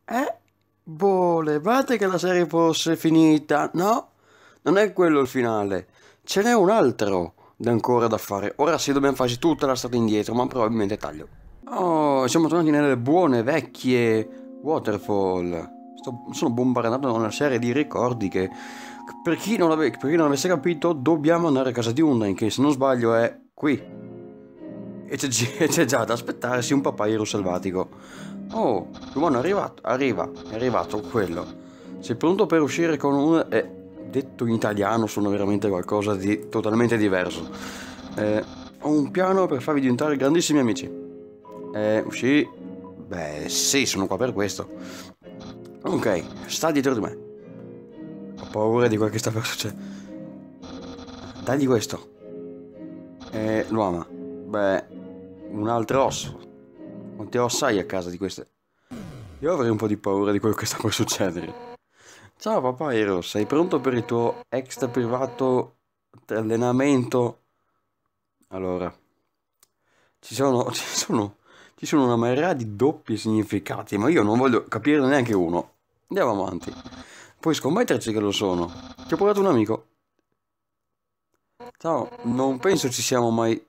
Volevate che la serie fosse finita? No, non è quello il finale. Ce n'è un altro ancora da fare. Ora sì, dobbiamo farci tutta la strada indietro, ma probabilmente taglio. Oh, siamo tornati nelle buone vecchie Waterfall. Sono bombardato da una serie di ricordi che, per chi non avesse capito, dobbiamo andare a casa di Undyne, che se non sbaglio è qui. E c'è già da aspettarsi un papavero selvatico. Oh, l'umano è arrivato, è arrivato quello. Sei pronto per uscire con un... detto in italiano sono veramente qualcosa di totalmente diverso. Ho un piano per farvi diventare grandissimi amici. Uscì? Beh, sì, sono qua per questo. Ok, sta dietro di me. Ho paura di quel che sta per succedere. Dagli questo. Lo ama. Beh, un altro osso. Quante ossa hai a casa di queste? Io avrei un po' di paura di quello che sta per succedere. Ciao papà, sei pronto per il tuo extra privato allenamento? Allora, ci sono, ci sono una marea di doppi significati, ma io non voglio capire neanche uno. Andiamo avanti. Puoi scommetterci che lo sono. Ti ho portato un amico. Ciao, non penso ci siamo mai...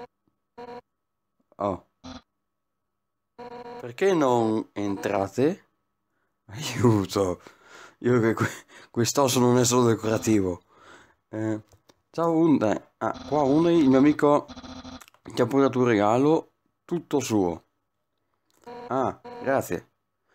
Oh, perché non entrate? Aiuto, io che quest'osso non è solo decorativo. Eh, ciao Unde, qua Unde, il mio amico ti ha portato un regalo tutto suo. Ah, grazie.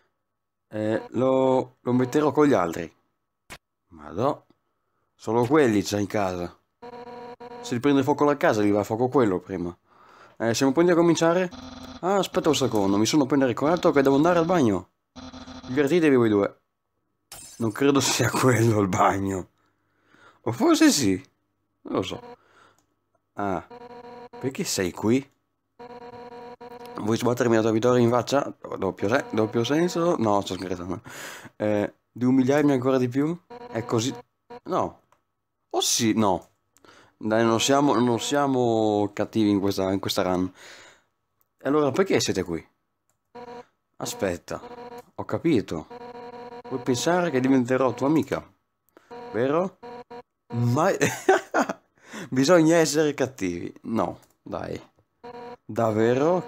Lo metterò con gli altri. Ma no, solo quelli c'è in casa. Se gli prende fuoco la casa, gli va a fuoco quello prima. Siamo pronti a cominciare? Ah, aspetta un secondo, mi sono appena ricordato che devo andare al bagno. Divertitevi voi due. Non credo sia quello il bagno. O forse sì, non lo so. Ah, perché sei qui? Vuoi sbattermi la tua vittoria in faccia? Doppio senso? No, sto scherzando. Di umiliarmi ancora di più? È così... No. Oh sì, no. Dai, non siamo cattivi in questa run. E allora perché siete qui? Aspetta, ho capito. Vuoi pensare che diventerò tua amica, vero? Ma... Bisogna essere cattivi. No, dai. Davvero?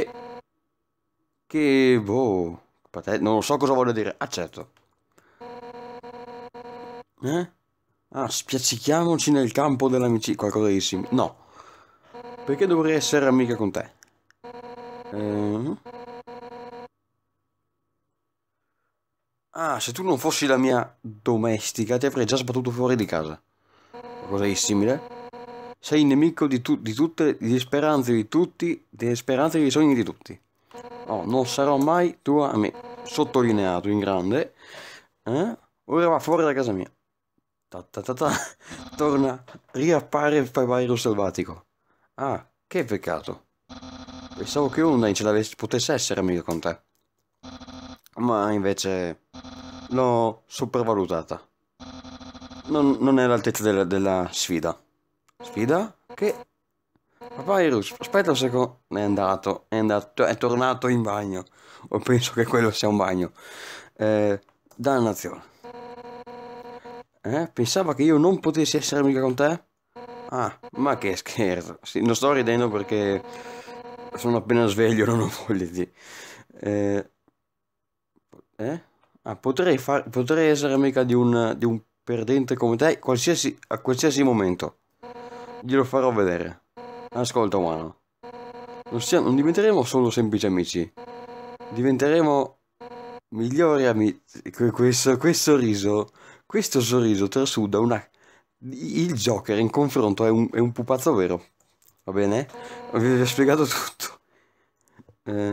Boh... Non lo so cosa vuole dire. Accetto. Eh? Ah, spiazzichiamoci nel campo dell'amicizia. Qualcosa di simile. No. Perché dovrei essere amica con te? Eh? Ah, se tu non fossi la mia domestica, ti avrei già sbattuto fuori di casa. Qualcosa di simile? Sei il nemico di tutte le speranze di tutti, delle speranze e dei sogni di tutti. Oh, non sarò mai tua amica. Sottolineato in grande. Ora va fuori da casa mia. Ta ta ta ta. Torna, riappare il favairo selvatico. Ah, che peccato. Pensavo che Undyne potesse essere amica con te. Ma invece l'ho sopravvalutata. Non è all'altezza della sfida. Sfida? Che? Papyrus, aspetta un secondo. È tornato in bagno. O penso che quello sia un bagno. Dannazione. Pensava che io non potessi essere amica con te? Ah, ma che scherzo. Sì, non sto ridendo perché sono appena sveglio, non ho voglia di... Eh, eh? Ah, potrei essere amica di un perdente come te a qualsiasi momento. Glielo farò vedere. Ascolta, umano. Non diventeremo solo semplici amici. Diventeremo migliori amici. Questo sorriso trasuda una... Il Joker in confronto è un pupazzo vero. Va bene? Vi ho spiegato tutto. Eh,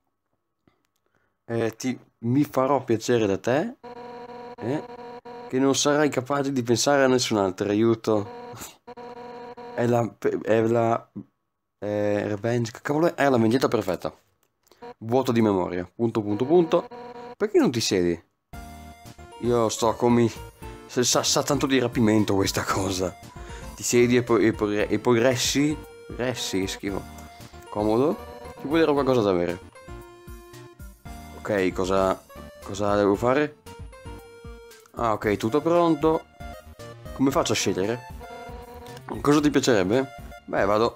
mi farò piacere da te, eh, che non sarai capace di pensare a nessun altro. Aiuto. È la... È la... Revenge... Che cavolo è? È la vendetta perfetta. Vuoto di memoria. Punto, punto, punto. Perché non ti siedi? Io sto come... Sa tanto di rapimento questa cosa. Ti siedi e poi ressi? Ressi, schifo. Comodo? Ti vuoi dire qualcosa da bere? Ok, cosa... Cosa devo fare? Ah, ok, tutto pronto. Come faccio a scegliere? Cosa ti piacerebbe? Beh, vado.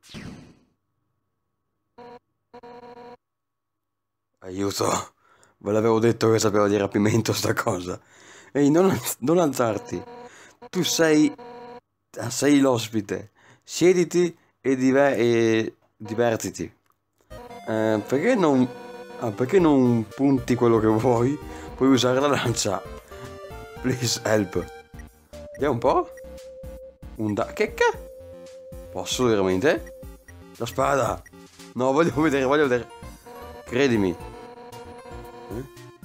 Aiuto. Ve l'avevo detto che sapeva di rapimento sta cosa. Ehi, non alzarti. Tu sei l'ospite. Siediti e divertiti. Perché non... perché non punti quello che vuoi? Puoi usare la lancia. Please help. Vediamo un po'. Che Posso veramente? La spada. No, voglio vedere. Credimi. Eh?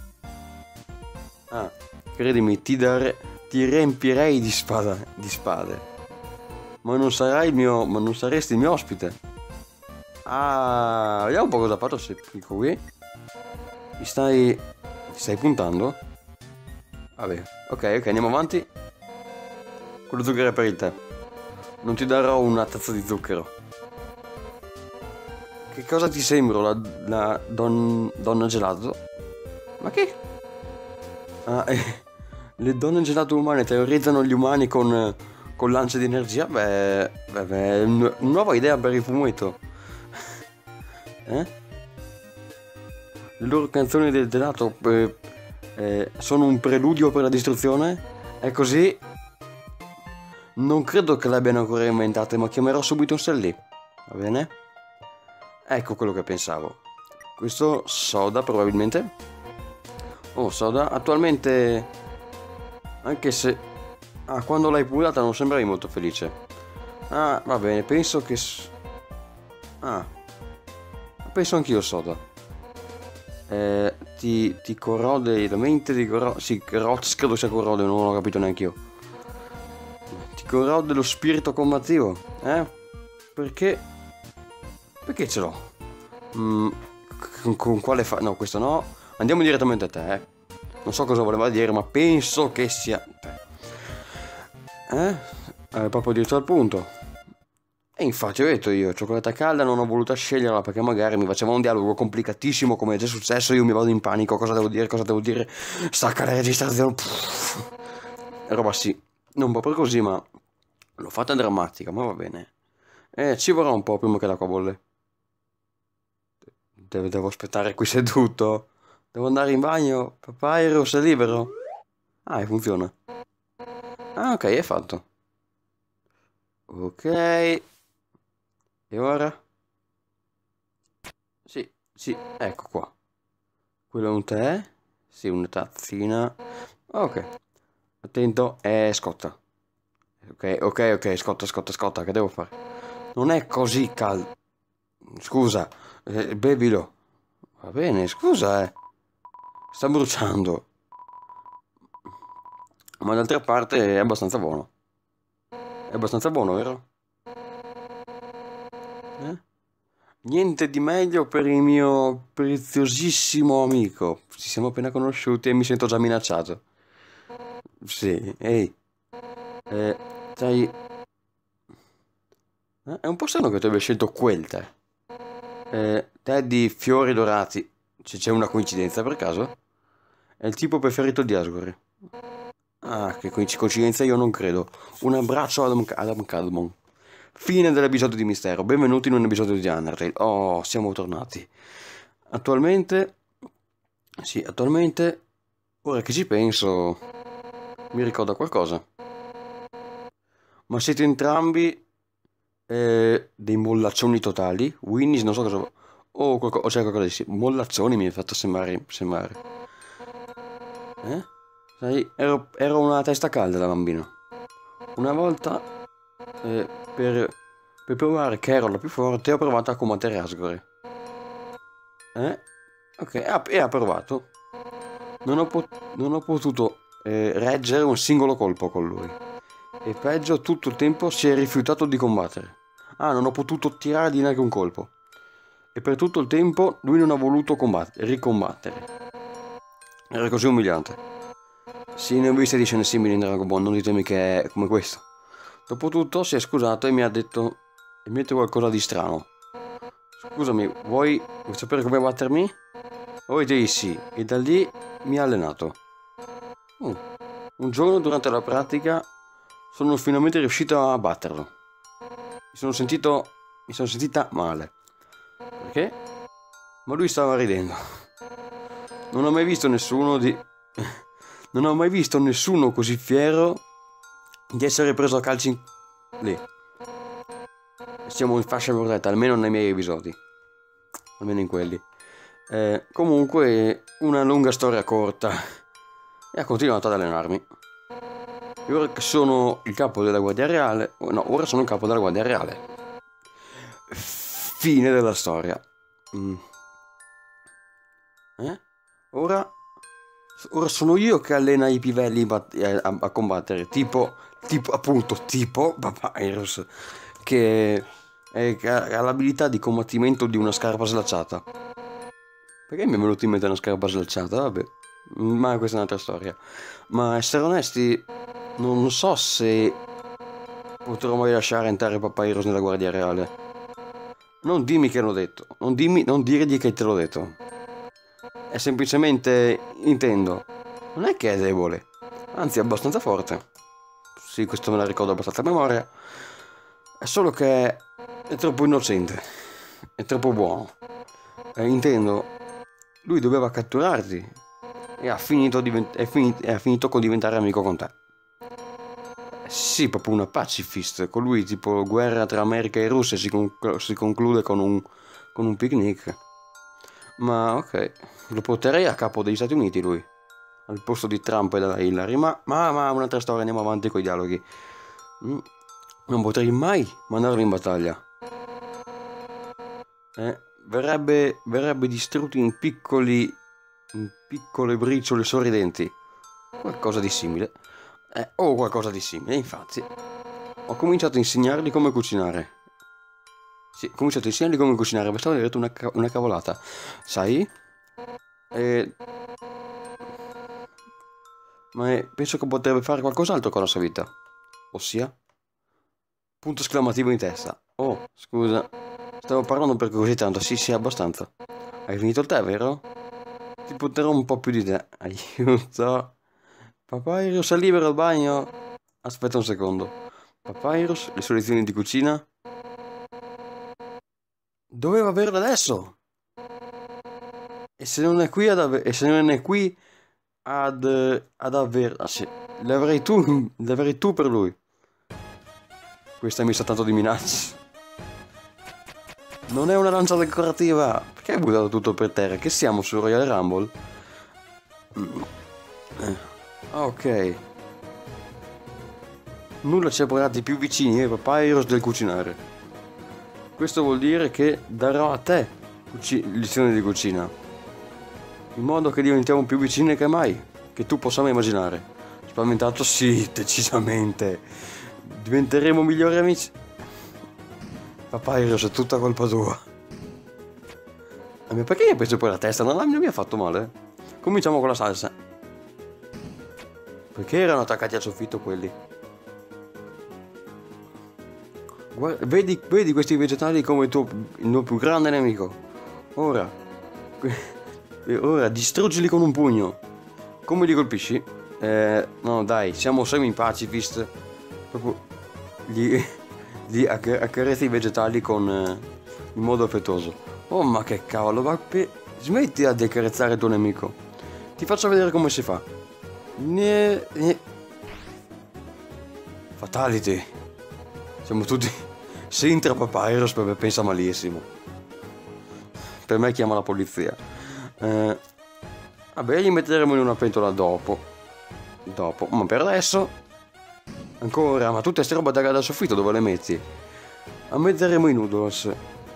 Ah, credimi, ti riempirei di spade. Ma non sarai ma non saresti il mio ospite. Ah, vediamo un po' cosa faccio se clicco qui. Ti stai puntando? Vabbè, ok, andiamo avanti. Quello zucchero è per il tè. Non ti darò una tazza di zucchero. Che cosa ti sembro, donna gelato? Ma che? Ah, le donne gelato umane terrorizzano gli umani con lance di energia? Beh, una nuova idea per il fumetto. Eh? Le loro canzoni del gelato sono un preludio per la distruzione? È così? Non credo che l'abbiano ancora inventate, ma chiamerò subito un Sally. Va bene? Ecco quello che pensavo. Questo soda probabilmente? Oh, soda, attualmente... Anche se... Ah, quando l'hai pullata non sembravi molto felice. Ah, va bene, penso che... Ah, penso anch'io soda. Ti corrode la mente, sì, Roz credo sia corrode, non l'ho capito neanche io. Ti corrode lo spirito combattivo, eh? Perché? Perché ce l'ho? Con quale fa... No, questo no. Andiamo direttamente a te, eh? Non so cosa voleva dire, ma penso che sia te. Proprio diretto al punto. E infatti ho detto io, cioccolata calda, non ho voluto sceglierla perché magari mi faceva un dialogo complicatissimo come è già successo, io mi vado in panico, cosa devo dire, stacca la registrazione, roba sì, non proprio così, ma l'ho fatta drammatica, ma va bene. Ci vorrà un po' prima che l'acqua bolle. Devo aspettare qui seduto, devo andare in bagno, papà, sei libero? Ah, e funziona. Ah, ok, è fatto. Ok, e ora? Sì, ecco qua. Quello è un tè? Sì, una tazzina. Ok. Attento, scotta. Ok, scotta, che devo fare? Non è così caldo. Scusa, bevilo. Va bene, scusa, sta bruciando. Ma d'altra parte è abbastanza buono. È abbastanza buono, vero? Eh? Niente di meglio per il mio preziosissimo amico. Ci siamo appena conosciuti e mi sento già minacciato. Sì, ehi. Sai, è un po' strano che tu abbia scelto quel tè. Tè di fiori dorati. C'è una coincidenza per caso? È il tipo preferito di Asgore. Ah, che coincidenza io non credo. Un abbraccio ad Adam Cadmon. Fine dell'episodio di Mistero. Benvenuti in un episodio di Undertale. Oh, siamo tornati. Attualmente... Sì, attualmente... Ora che ci penso... Mi ricorda qualcosa. Ma siete entrambi... dei mollaccioni totali? Winnie, non so cosa... o c'è qualcosa di... Mollaccioni mi ha fatto sembrare. Sai, ero una testa calda da bambino. Una volta, per provare che ero la più forte, ho provato a combattere Asgore. Ok, e ha provato. Non ho potuto reggere un singolo colpo con lui. E peggio, tutto il tempo si è rifiutato di combattere. Ah, non ho potuto tirare di neanche un colpo. E per tutto il tempo lui non ha voluto ricombattere. Era così umiliante. Sì, ne ho viste di scene simili in Dragon Ball, non ditemi che è come questo. Dopotutto si è scusato e mi ha detto qualcosa di strano. Scusami, vuoi sapere come battermi? Ovvio sì, e da lì mi ha allenato. Un giorno durante la pratica sono finalmente riuscito a batterlo. Mi sono sentita male. Perché? Ma lui stava ridendo. Non ho mai visto nessuno Non ho mai visto nessuno così fiero di essere preso a calci lì. Siamo in fascia protetta, almeno nei miei episodi. Almeno in quelli. Comunque, una lunga storia corta. E ha continuato ad allenarmi. E ora che sono il capo della Guardia Reale... No, ora sono il capo della Guardia Reale. Fine della storia. Ora sono io che allena i pivelli a combattere. Tipo Papyrus, che ha l'abilità di combattimento di una scarpa slacciata. Perché mi è venuto in mente una scarpa slacciata? Vabbè, ma questa è un'altra storia. Ma essere onesti, non so se potrò mai lasciare entrare Papyrus nella Guardia Reale. Non dimmi che l'ho detto. Non dirgli che te l'ho detto. È semplicemente, intendo, non è che è debole, anzi è abbastanza forte. Sì, questo me la ricordo abbastanza a memoria. È solo che è troppo innocente, è troppo buono. Intendo, lui doveva catturarti e ha finito con diventare amico con te. Sì, proprio una pacifist. Con lui tipo guerra tra America e Russia si conclude con un picnic. Ma ok, lo porterei a capo degli Stati Uniti lui, al posto di Trump e della Hillary. Ma un'altra storia, andiamo avanti con i dialoghi. Non potrei mai mandarlo in battaglia. Verrebbe distrutto in piccole briciole sorridenti. Qualcosa di simile. Qualcosa di simile, infatti. Ho cominciato a insegnargli come cucinare. Sì, ho cominciato a insegnargli come cucinare. Pensavo di aver detto una cavolata. Sai? Ma penso che potrebbe fare qualcos'altro con la sua vita. Ossia? Punto esclamativo in testa. Oh, scusa. Stavo parlando per così tanto. Sì, abbastanza. Hai finito il tè, vero? Ti porterò un po' più di tè. Aiuto. Papyrus è libero al bagno? Aspetta un secondo. Papyrus, le sue lezioni di cucina? Doveva averle adesso! E se non è qui ad aver... Ah, sì. Le avrei tu per lui. Questa mi sa tanto di minacce. Non è una lancia decorativa. Perché hai buttato tutto per terra? Che siamo su Royal Rumble? Ok. Nulla ci ha portati più vicini ai Papyrus del cucinare. Questo vuol dire che darò a te lezioni di cucina. In modo che diventiamo più vicini che mai. Che tu possa mai immaginare. Spaventato? Sì, decisamente. Diventeremo migliori amici. Papyrus, è tutta colpa tua. Ma perché mi hai preso per la testa? Non mi ha fatto male. Cominciamo con la salsa. Perché erano attaccati al soffitto quelli? Guarda, vedi questi vegetali come il mio più grande nemico. Ora distruggili con un pugno. Come li colpisci? No dai, siamo semi-pacifist. Proprio li accarezzi i vegetali in modo affettuoso. Oh ma che cavolo, smetti di accarezzare il tuo nemico. Ti faccio vedere come si fa. Fatality. Siamo tutti... Se entra Papyrus pensa malissimo. Per me chiama la polizia. Vabbè, li metteremo in una pentola dopo. Ma per adesso... Ancora, ma tutte queste robe dal soffitto dove le metti? Metteremo i noodles.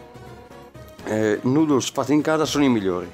Noodles fatti in casa sono i migliori.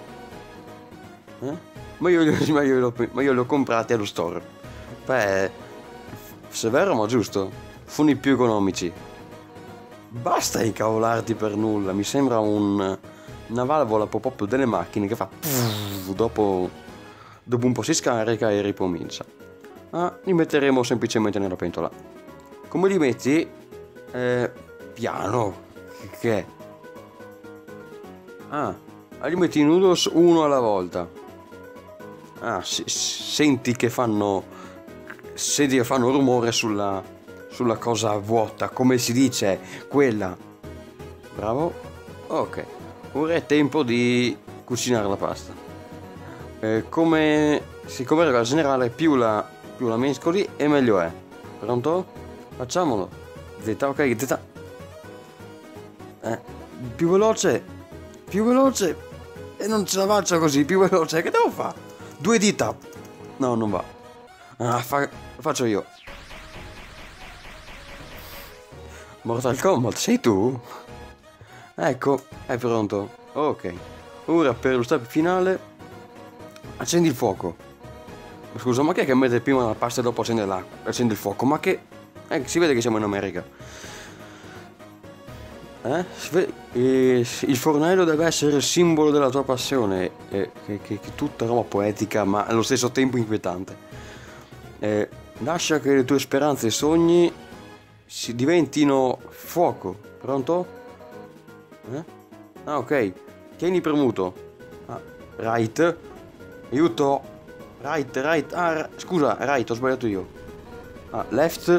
Ma io li ho comprati allo store. Beh, severo ma giusto. Sono i più economici. Basta incavolarti per nulla. Mi sembra una valvola pop-up delle macchine che fa dopo un po' si scarica e ricomincia. Li metteremo semplicemente nella pentola. Come li metti? Piano. Che? Li metti i noodles uno alla volta. Ah, senti che fanno rumore sulla cosa vuota, come si dice, quella. Bravo. Ok, ora è tempo di cucinare la pasta. Siccome regola generale, più la mescoli e meglio è. Pronto? Facciamolo. Z, ok, Z. Più veloce. E non ce la faccio così, più veloce. Che devo fare? 2 dita. No, non va. Lo faccio io. Mortal Kombat, sei tu? Ecco, è pronto. Ok. Ora per lo step finale accendi il fuoco. Scusa, ma che è che mette prima la pasta e dopo accende il fuoco? Ma che... si vede che siamo in America. Il fornello deve essere il simbolo della tua passione. Che tutta roba poetica, ma allo stesso tempo inquietante. Lascia che le tue speranze e sogni si diventino fuoco. Pronto? Ah, ok. Tieni premuto. Right. Aiuto. Right. Scusa, right, ho sbagliato io. Left.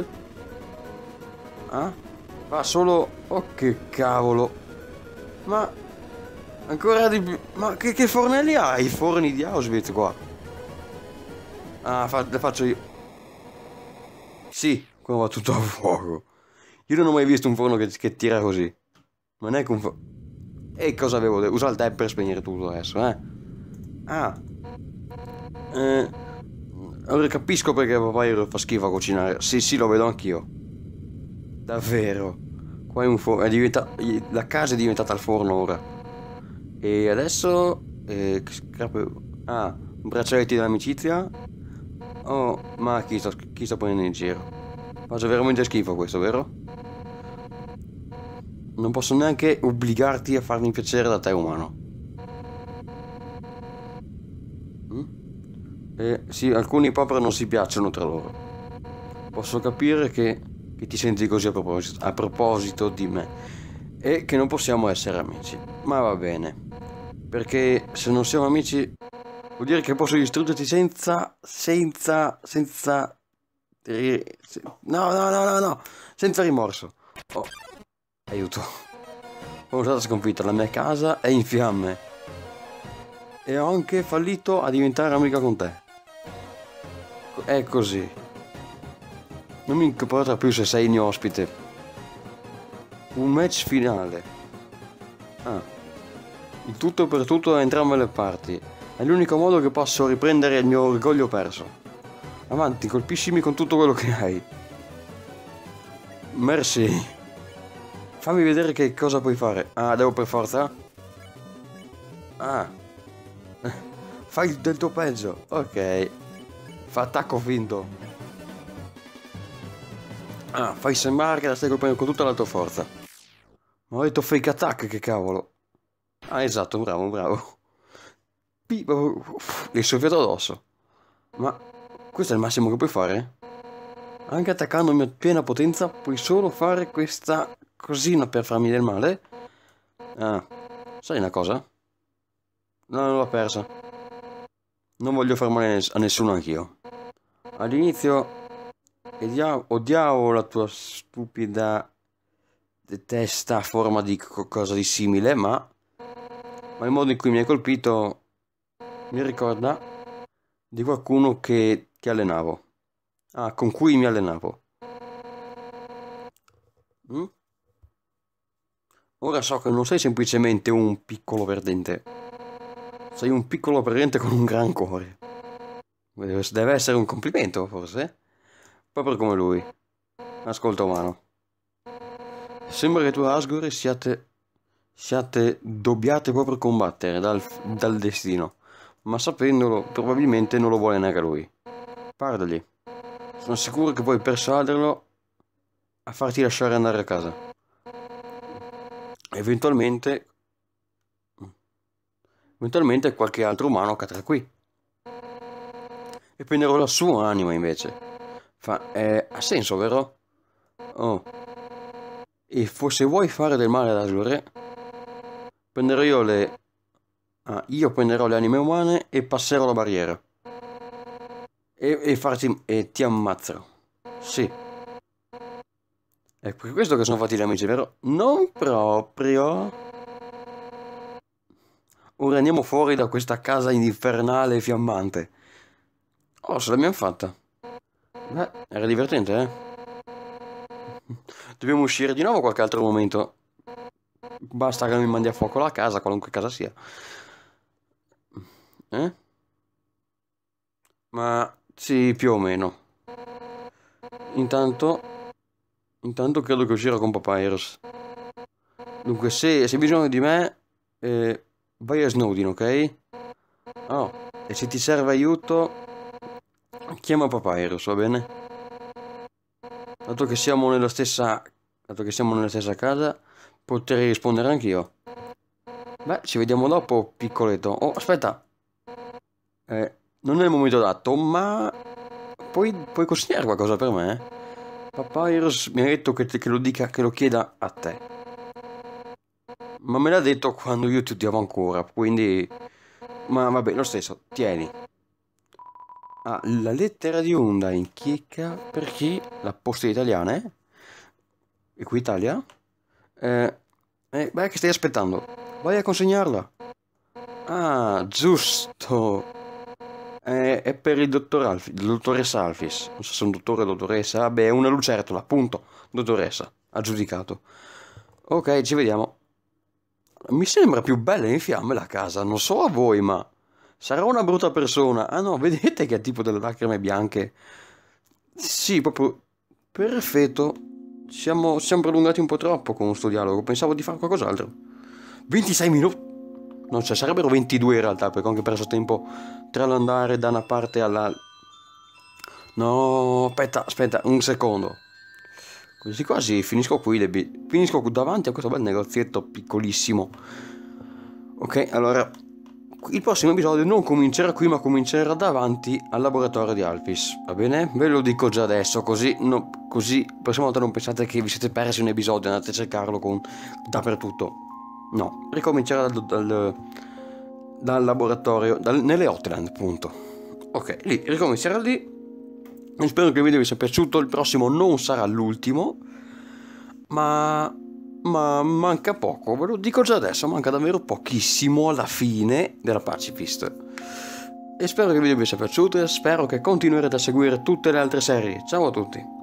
Fa solo... Oh, che cavolo. Ma... Ancora di più... Ma che fornelli ha? I forni di Auschwitz qua. Le faccio io. Sì, qua va tutto a fuoco. Io non ho mai visto un forno che tira così. Non è che un forno... E cosa avevo? Usa il tab per spegnere tutto adesso, Ora capisco perché papà fa schifo a cucinare. Sì, lo vedo anch'io. Davvero. Qua è un forno. La casa è diventata il forno ora. E adesso... braccialetti dell'amicizia. Oh, ma chi sta prendendo in giro? Faccio veramente schifo questo, vero? Non posso neanche obbligarti a farmi piacere da te, umano. Sì, alcuni proprio non si piacciono tra loro. Posso capire che ti senti così a proposito di me e che non possiamo essere amici. Ma va bene. Perché se non siamo amici vuol dire che posso distruggerti senza... No. Senza rimorso. Oh, aiuto. Ho stata sconfitta, la mia casa è in fiamme. E ho anche fallito a diventare amica con te. È così. Non mi importa più se sei il mio ospite. Un match finale. Il tutto per tutto da entrambe le parti. È l'unico modo che posso riprendere il mio orgoglio perso. Avanti, colpiscimi con tutto quello che hai. Merci. Fammi vedere che cosa puoi fare. Devo per forza? Fai del tuo peggio. Ok. Fa attacco finto. Fai sembrare che la stai colpendo con tutta la tua forza. Ma ho detto fake attack, che cavolo. Esatto, bravo. Gli hai soffiato addosso. Ma questo è il massimo che puoi fare? Anche attaccandomi a piena potenza puoi solo fare questa cosina per farmi del male? Sai una cosa? No, non l'ho persa. Non voglio far male a nessuno anch'io. All'inizio odiavo la tua stupida testa a forma di qualcosa di simile, ma il modo in cui mi hai colpito mi ricorda di qualcuno che allenavo. Con cui mi allenavo. Ora so che non sei semplicemente un piccolo perdente. Sei un piccolo perdente con un gran cuore. Deve essere un complimento, forse? Proprio come lui. Ascolta, umano. Sembra che tu e Asgore siate dobbiate proprio combattere dal destino. Ma sapendolo, probabilmente non lo vuole neanche lui. Parlagli. Sono sicuro che puoi persuaderlo a farti lasciare andare a casa. Eventualmente qualche altro umano cadrà qui. E prenderò la sua anima invece. Ha senso, vero? E se vuoi fare del male ad Asgore, prenderò io Ah, io prenderò le anime umane e passerò la barriera. E ti ammazzerò. Sì. È per questo che sono fatti gli amici, vero? Non proprio. Ora andiamo fuori da questa casa infernale e fiammante. Oh, ce l'abbiamo fatta. Beh, era divertente, eh? Dobbiamo uscire di nuovo qualche altro momento. Basta che mi mandi a fuoco la casa, qualunque casa sia. Eh? Ma sì, più o meno. Intanto, intanto credo che uscirò con Papyrus. Dunque, se hai bisogno di me, vai a Snowdin, ok? Oh, e se ti serve aiuto, chiama Papyrus, va bene? Dato che siamo nella stessa, dato che siamo nella stessa casa, potrei rispondere anch'io. Beh, ci vediamo dopo, piccoletto. Oh, aspetta. Non è il momento adatto, ma puoi consegnare qualcosa per me? Papyrus mi ha detto che lo dica, che lo chieda a te. Ma me l'ha detto quando io ti odiavo ancora, quindi... Ma vabbè, lo stesso, tieni. Ah, la lettera di Onda in chicca per chi? La posta italiana, eh? Equitalia? Beh, che stai aspettando? Vai a consegnarla. Ah, giusto. È per il dottoressa Alfis. Non so se è un dottore o dottoressa. Vabbè, è una lucertola, appunto. Dottoressa, ha giudicato. Ok, ci vediamo. Mi sembra più bella in fiamme la casa, non so a voi, ma... Sarà una brutta persona. Ah no, vedete che ha tipo delle lacrime bianche? Sì, proprio... Perfetto. Siamo prolungati un po' troppo con questo dialogo. Pensavo di fare qualcos'altro. 26 minuti? Non so, sarebbero 22 in realtà, perché ho anche perso tempo tra l'andare da una parte alla... No, aspetta, un secondo. Così quasi finisco qui, finisco davanti a questo bel negozietto piccolissimo. Ok, allora, il prossimo episodio non comincerà qui, ma comincerà davanti al laboratorio di Alphys, va bene? Ve lo dico già adesso, così la prossima volta non pensate che vi siete persi un episodio e andate a cercarlo dappertutto. No, ricomincerà dal laboratorio, nelle Hotland, appunto. Ok, lì, ricomincerà lì. E spero che il video vi sia piaciuto. Il prossimo non sarà l'ultimo, ma manca poco, ve lo dico già adesso, manca davvero pochissimo alla fine della Pacifist. E spero che il video vi sia piaciuto e spero che continuerete a seguire tutte le altre serie. Ciao a tutti!